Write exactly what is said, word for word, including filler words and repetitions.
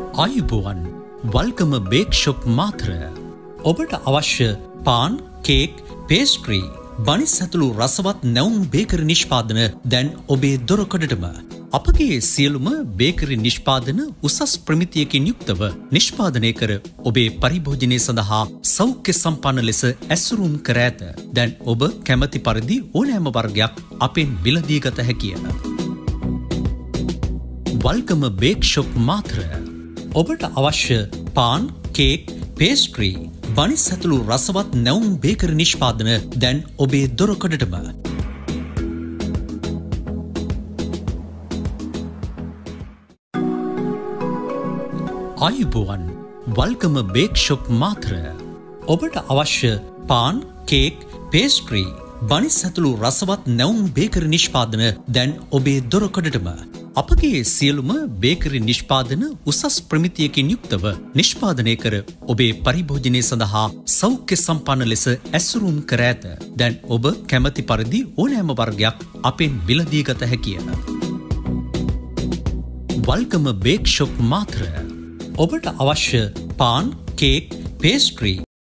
ආයුබෝවන් වල්කම bake shop මාත්‍ර ඔබට අවශ්‍ය පාන් කේක් පේස්ට්‍රි බනිස් ඇතුළු රසවත් නැවුම් බේකරි නිෂ්පාදන දැන් ඔබේ දොරකඩටම අපගේ සියලුම බේකරි නිෂ්පාදන උසස් ප්‍රමිතියකින් යුක්තව නිෂ්පාදනය කර ඔබේ පරිභෝජනය සඳහා සෞඛ්‍ය සම්පන්න ලෙස ඇසුරුම් කර ඇත. දැන් ඔබ කැමති පරිදි ඕනෑම වර්ගයක් අපෙන් මිලදී ගත හැකිය. වල්කම බේක් ෂොප් මාත්‍ර ඔබට අවශ්‍ය පාන් කේක් පේස්ට්‍රි බනිස් ඇතුළු රසවත් නැවුම් බේකරි නිෂ්පාදන දැන් ඔබේ දොරකඩටම ආයුබෝවන් වල්කම බේක් ෂොප් මාත්‍ර ඔබට අවශ්‍ය පාන් කේක් පේස්ට්‍රි බනිස් ඇතුළු රසවත් නැවුම් බේකරි නිෂ්පාදන දැන් ඔබේ දොරකඩටම අපගේ සියලුම බේකරි නිෂ්පාදන උසස් ප්‍රමිතියකින් යුක්තව නිෂ්පාදනය කර ඔබේ පරිභෝජනය සඳහා සෞඛ්‍ය සම්පන්න ලෙස ඇසුරුම් කර ඇත. දැන් ඔබ කැමති පරිදි ඕනෑම වර්ගයක් අපෙන් මිලදී ගත හැකිය. වල්කම බේක් ෂොප් මාත්‍ර ඔබට අවශ්‍ය පාන් කේක් පේස්ට්‍රි